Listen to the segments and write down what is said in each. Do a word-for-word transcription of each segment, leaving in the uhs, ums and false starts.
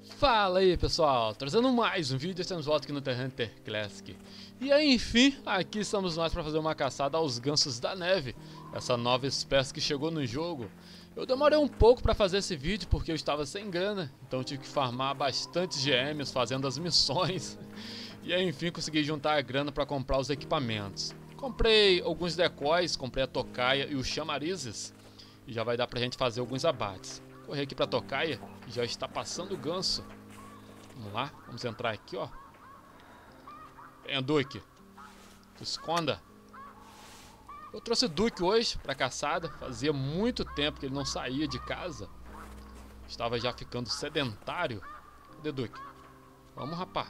Fala aí pessoal, trazendo mais um vídeo, estamos de volta aqui no The Hunter Classic. E aí enfim, aqui estamos nós para fazer uma caçada aos gansos da neve, essa nova espécie que chegou no jogo. Eu demorei um pouco para fazer esse vídeo porque eu estava sem grana, então eu tive que farmar bastante G Ms fazendo as missões. E aí enfim consegui juntar a grana para comprar os equipamentos. Comprei alguns decoys, comprei a tocaia e os chamarizes, e já vai dar pra gente fazer alguns abates. Correr aqui pra tocaia, que já está passando o ganso. Vamos lá, vamos entrar aqui, ó. Venha, Duque. Se esconda. Eu trouxe o Duque hoje pra caçada. Fazia muito tempo que ele não saía de casa. Estava já ficando sedentário. Cadê Duque? Vamos, rapá.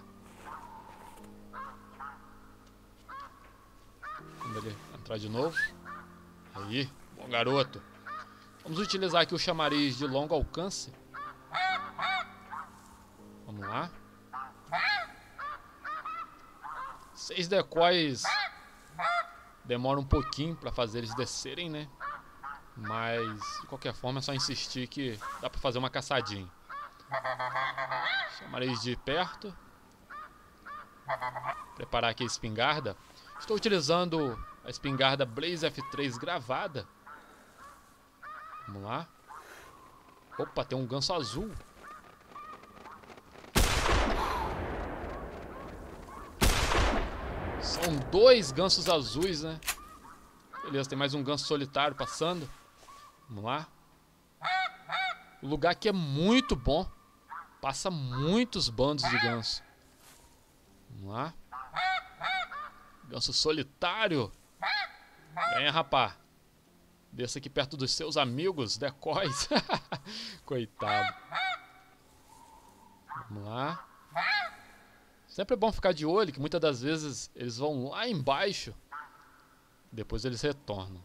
Vamos ele entrar de novo. Aí, bom garoto. Vamos utilizar aqui o chamariz de longo alcance. Vamos lá. Seis decoys. Demora um pouquinho para fazer eles descerem, né? Mas, de qualquer forma, é só insistir que dá para fazer uma caçadinha. Chamariz de perto. Preparar aqui a espingarda. Estou utilizando a espingarda Blaze F três gravada. Vamos lá. Opa, tem um ganso azul. São dois gansos azuis, né? Beleza, tem mais um ganso solitário passando. Vamos lá. O lugar aqui é muito bom. Passa muitos bandos de ganso. Vamos lá. Ganso solitário. Venha, rapá. Desça aqui perto dos seus amigos, decoys. Coitado. Vamos lá. Sempre é bom ficar de olho, que muitas das vezes eles vão lá embaixo. Depois eles retornam.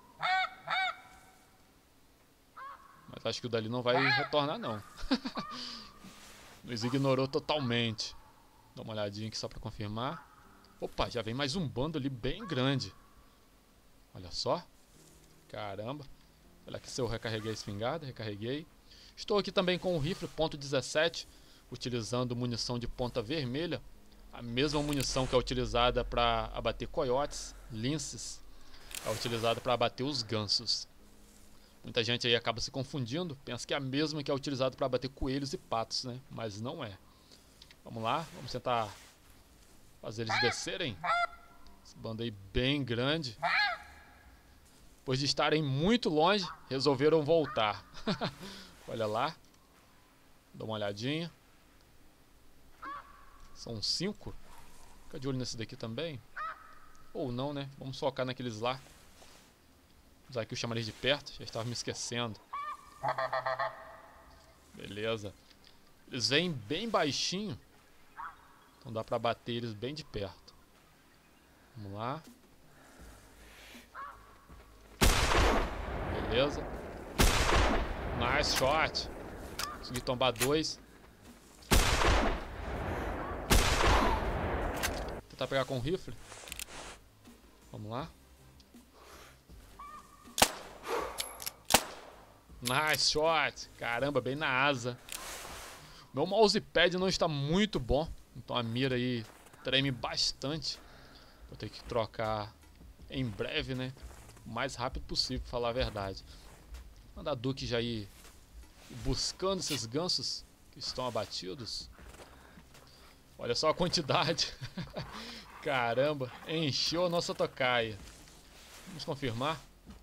Mas acho que o dali não vai retornar, não. Nos ignorou totalmente. Dá uma olhadinha aqui só pra confirmar. Opa, já vem mais um bando ali bem grande. Olha só. Caramba. Olha aqui se eu recarreguei a espingarda. Recarreguei. Estou aqui também com o rifle ponto dezessete. Utilizando munição de ponta vermelha. A mesma munição que é utilizada para abater coiotes, linces. É utilizada para abater os gansos. Muita gente aí acaba se confundindo. Pensa que é a mesma que é utilizada para abater coelhos e patos, né? Mas não é. Vamos lá. Vamos tentar fazer eles descerem. Esse bando aí bem grande. Depois de estarem muito longe, resolveram voltar. Olha lá. Dá uma olhadinha. São cinco. Fica de olho nesse daqui também. Ou não, né? Vamos focar naqueles lá. Usar aqui o chamariz de perto. Já estava me esquecendo. Beleza. Eles vêm bem baixinho. Então dá pra bater eles bem de perto. Vamos lá. Beleza. Nice shot. Consegui tombar dois. Tentar pegar com o rifle. Vamos lá. Nice shot. Caramba, bem na asa. Meu mousepad não está muito bom. Então a mira aí treme bastante. Vou ter que trocar em breve, né? O mais rápido possível, pra falar a verdade. Mandar a Duque já ir buscando esses gansos que estão abatidos. Olha só a quantidade. Caramba, encheu a nossa tocaia. Vamos confirmar.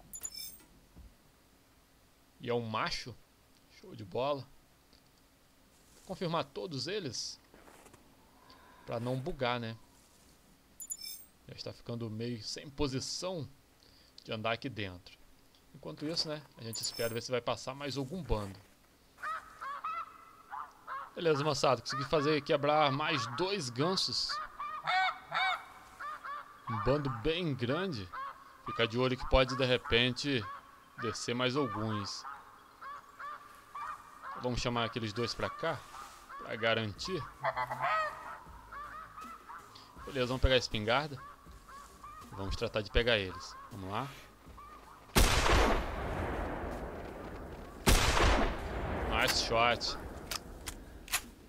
E é um macho. Show de bola. Vou confirmar todos eles. Pra não bugar, né? Já está ficando meio sem posição de andar aqui dentro. Enquanto isso, né? A gente espera ver se vai passar mais algum bando. Beleza, moçada. Consegui fazer quebrar mais dois gansos. Um bando bem grande. Fica de olho que pode, de repente, descer mais alguns. Vamos chamar aqueles dois pra cá. Pra garantir. Beleza, vamos pegar a espingarda. Vamos tratar de pegar eles. Vamos lá. Nice shot.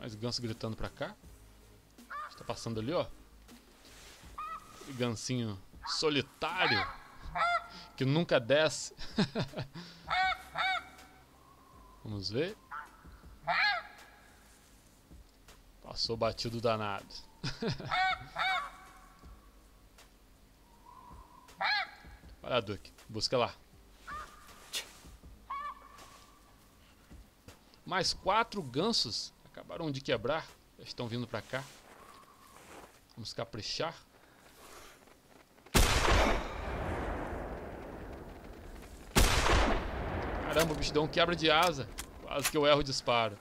mais ganso gritando pra cá. Está passando ali, ó. Aquele gansinho solitário que nunca desce. Vamos ver. Passou batido danado. Vai lá, Duque. Busca lá. Mais quatro gansos. Acabaram de quebrar. Já estão vindo pra cá. Vamos caprichar. Caramba, o bicho deu um quebra de asa. Quase que eu erro o disparo.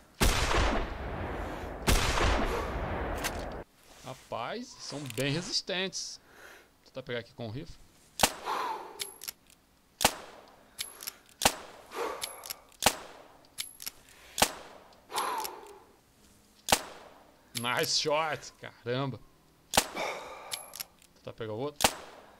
Rapaz, são bem resistentes. Vou tentar pegar aqui com o rifle. Nice shot, caramba. Vou tentar pegar o outro.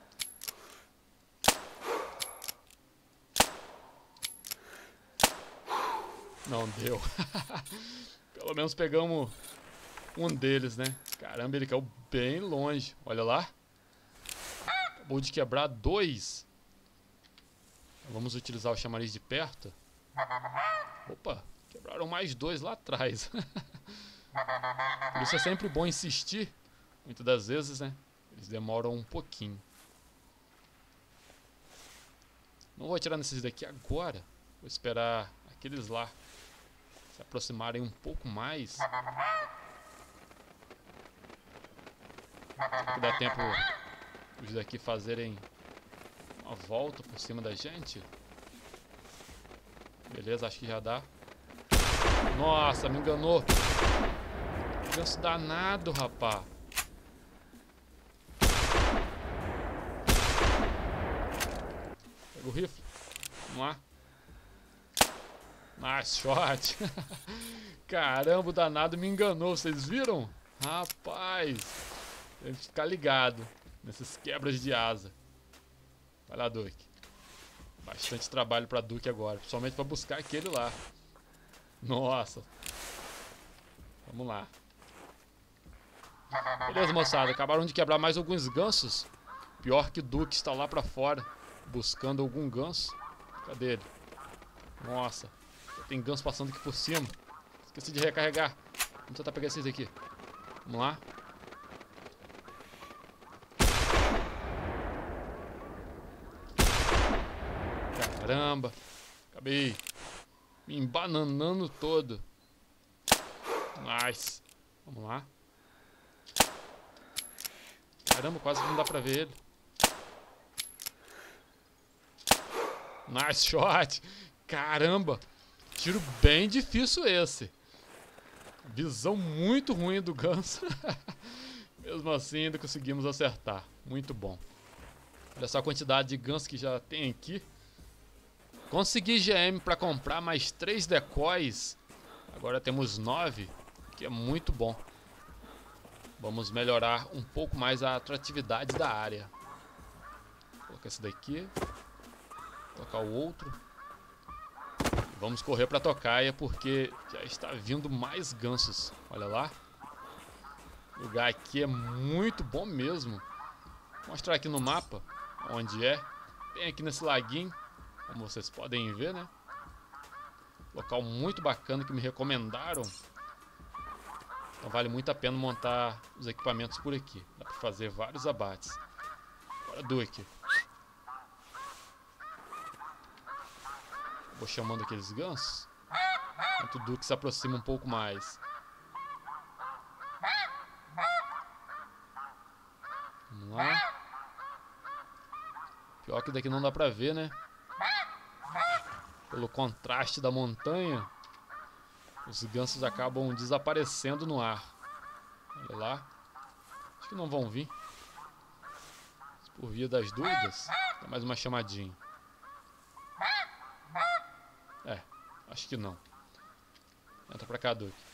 Não deu. Pelo menos pegamos um deles, né? Caramba, ele caiu bem longe. Olha lá. Acabou de quebrar dois. Vamos utilizar o chamariz de perto. Opa, quebraram mais dois lá atrás. Por isso é sempre bom insistir. Muitas das vezes, né? Eles demoram um pouquinho. Não vou atirar nesses daqui agora. Vou esperar aqueles lá se aproximarem um pouco mais. Será que dá tempo os daqui fazerem uma volta por cima da gente? Beleza, acho que já dá. Nossa, me enganou. Ganso danado, rapá. Pega o rifle. Vamos lá. Nice shot. Caramba, o danado me enganou. Vocês viram? Rapaz. Tem que ficar ligado nessas quebras de asa. Vai lá, Duque. Bastante trabalho pra Duque agora. Principalmente pra buscar aquele lá. Nossa. Vamos lá. Beleza, moçada. Acabaram de quebrar mais alguns gansos. Pior que o Duque está lá pra fora buscando algum ganso. Cadê ele? Nossa. Tem ganso passando aqui por cima. Esqueci de recarregar. Vamos tentar pegar esses aqui. Vamos lá. Caramba. Acabei me embananando todo. Nice. Vamos lá. Caramba, quase não dá pra ver ele. Nice shot. Caramba. Tiro bem difícil esse. Visão muito ruim do ganso. Mesmo assim ainda conseguimos acertar. Muito bom. Olha só a quantidade de ganso que já tem aqui. Consegui G M para comprar mais três decoys. Agora temos nove, que é muito bom. Vamos melhorar um pouco mais a atratividade da área. Vou colocar esse daqui. Tocar o outro. Vamos correr para a tocaia porque já está vindo mais gansos. Olha lá. O lugar aqui é muito bom mesmo. Vou mostrar aqui no mapa onde é. Bem aqui nesse laguinho. Como vocês podem ver, né? Local muito bacana que me recomendaram. Então vale muito a pena montar os equipamentos por aqui. Dá para fazer vários abates. Bora, Duque. Vou chamando aqueles gansos. Enquanto o Duque se aproxima um pouco mais. Vamos lá. Pior que daqui não dá pra ver, né? Pelo contraste da montanha, os gansos acabam desaparecendo no ar. Olha lá. Acho que não vão vir. Por via das dúvidas, dá mais uma chamadinha. É, acho que não. Entra pra cá, Duque.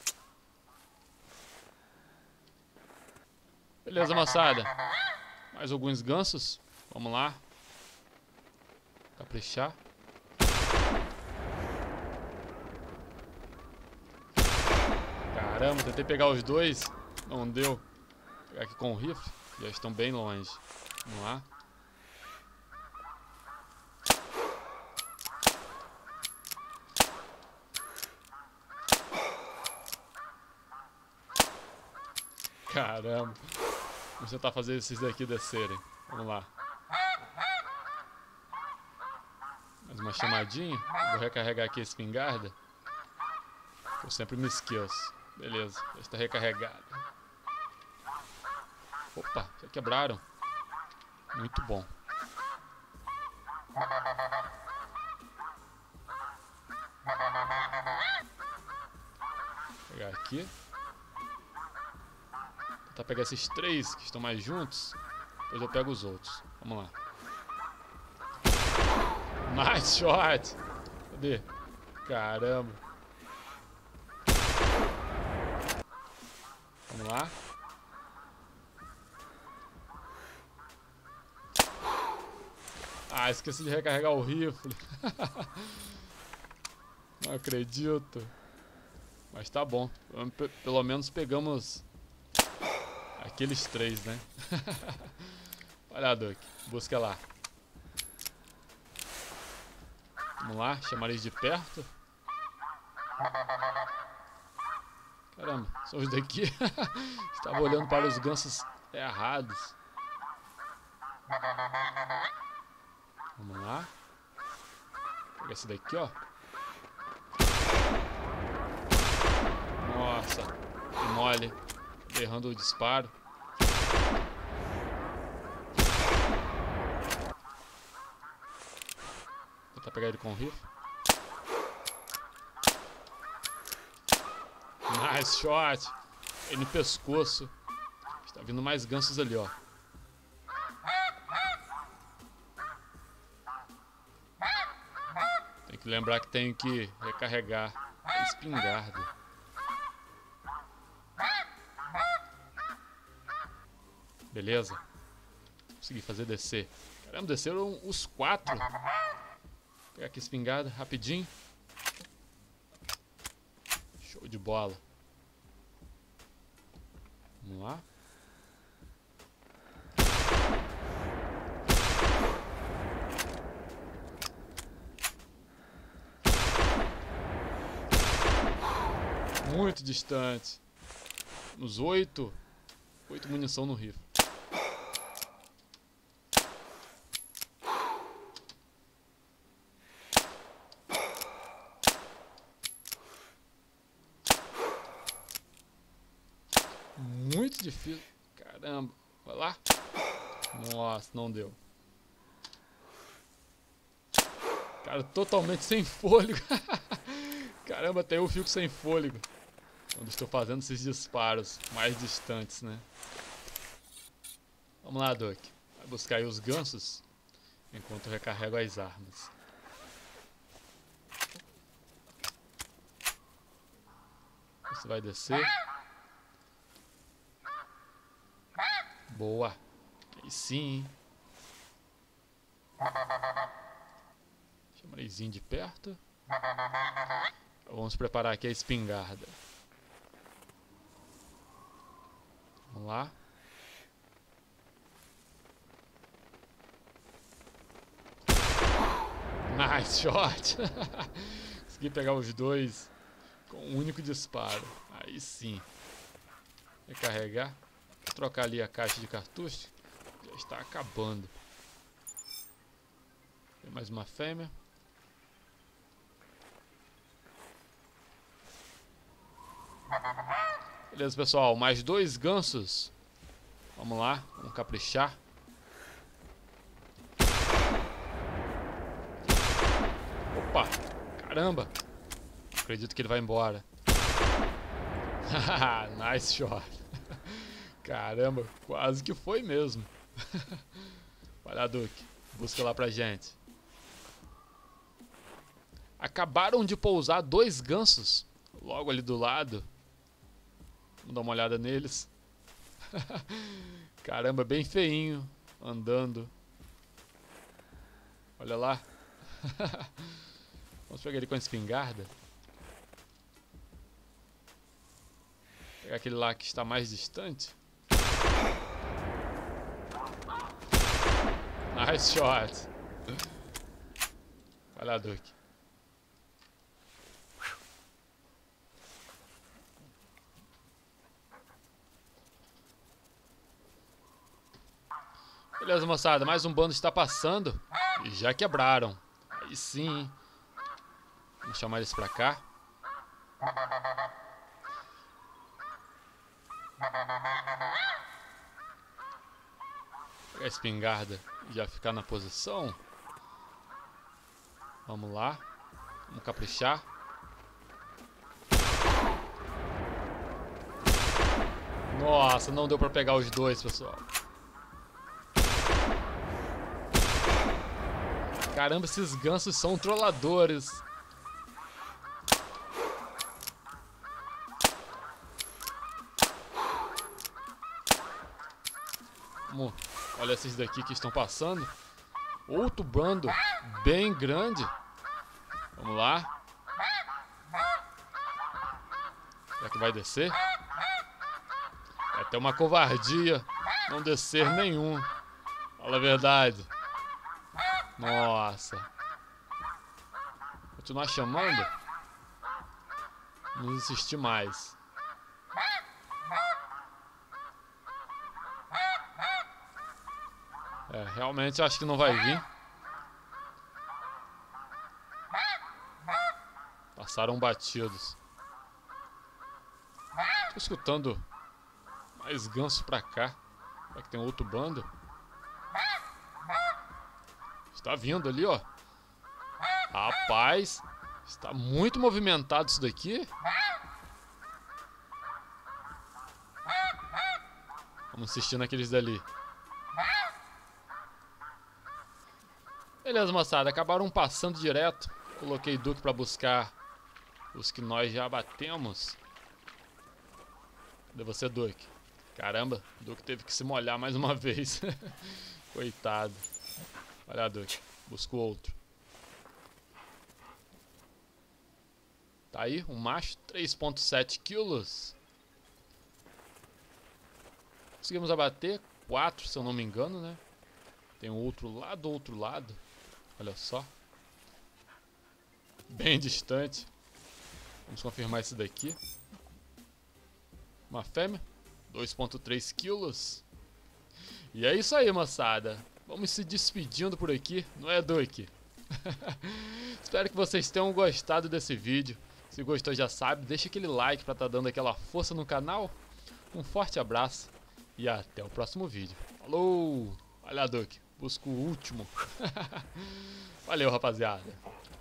Beleza, moçada. Mais alguns gansos. Vamos lá. Caprichar. Caramba, tentei pegar os dois. Não deu. Vou pegar aqui com o rifle. Já estão bem longe. Vamos lá. Caramba. Vamos tentar fazer esses daqui descerem. Vamos lá. Mais uma chamadinha. Vou recarregar aqui a espingarda. Eu sempre me esqueço. Beleza, já está recarregado. Opa, já quebraram. Muito bom. Vou pegar aqui. Tentar pegar esses três que estão mais juntos. Depois eu pego os outros. Vamos lá. Nice shot! Cadê? Caramba. Vamos lá. Ah, esqueci de recarregar o rifle. Não acredito. Mas tá bom. Pelo menos pegamos aqueles três, né? Olha, Duck. Busca lá. Vamos lá. Chamar eles de perto. Caramba, são os daqui. Estava olhando para os gansos errados. Vamos lá. Vou pegar esse daqui, ó. Nossa, que mole. Errando o disparo. Vou tentar pegar ele com o rifle. Nice shot. Ele no pescoço. Está vindo mais gansos ali, ó. Tem que lembrar que tenho que recarregar a espingarda. Beleza. Consegui fazer descer. Caramba, desceram os quatro. Vou pegar aqui a espingarda rapidinho. Show de bola. Vamos lá. Muito distante. Nos oito. Oito munição no rifle. Muito difícil. Caramba. Vai lá. Nossa, não deu. Cara, totalmente sem fôlego. Caramba, até eu fico sem fôlego quando estou fazendo esses disparos mais distantes, né? Vamos lá, Duck. Vai buscar aí os gansos enquanto eu recarrego as armas. Você vai descer. Boa. Aí sim. Chamareizinho de perto. Vamos preparar aqui a espingarda. Vamos lá. Nice shot. Consegui pegar os dois com um único disparo. Aí sim. Recarregar. Vou trocar ali a caixa de cartucho. Já está acabando. Tem mais uma fêmea. Beleza, pessoal. Mais dois gansos. Vamos lá. Vamos caprichar. Opa. Caramba. Acredito que ele vai embora. Nice shot. Caramba. Quase que foi mesmo. Vai lá, Duque. Busca lá pra gente. Acabaram de pousar dois gansos logo ali do lado. Vamos dar uma olhada neles. Caramba, bem feinho. Andando. Olha lá. Vamos pegar ele com a espingarda. Pegar aquele lá que está mais distante. Nice shot. Vai lá, Duke. Beleza, moçada. Mais um bando está passando. E já quebraram. Aí sim. Vamos chamar eles pra cá. Pegar a espingarda e já ficar na posição. Vamos lá. Vamos caprichar. Nossa, não deu pra pegar os dois, pessoal. Caramba, esses gansos são trolladores. Vamos. Olha esses daqui que estão passando. Outro bando bem grande. Vamos lá. Será que vai descer? É até uma covardia não descer nenhum. Fala a verdade. Nossa. Continuar chamando? Não insistir mais. É, realmente acho que não vai vir. Passaram batidos. Tô escutando mais ganso pra cá. Será que tem outro bando? Está vindo ali, ó. Rapaz, está muito movimentado isso daqui. Vamos assistir naqueles dali. Beleza, moçada. Acabaram passando direto. Coloquei Duke pra buscar os que nós já batemos. Cadê você, Duke? Caramba, Duke teve que se molhar mais uma vez. Coitado. Olha lá, Duke. Busca o outro. Tá aí, um macho. três ponto sete quilos. Conseguimos abater. quatro, se eu não me engano, né? Tem um outro lá do outro lado. Olha só. Bem distante. Vamos confirmar esse daqui. Uma fêmea. dois ponto três quilos. E é isso aí, moçada. Vamos se despedindo por aqui, não é, Duke? Espero que vocês tenham gostado desse vídeo. Se gostou, já sabe, deixa aquele like para estar dando aquela força no canal. Um forte abraço e até o próximo vídeo. Falou! Olha lá, Duke. Busca o último. Valeu, rapaziada.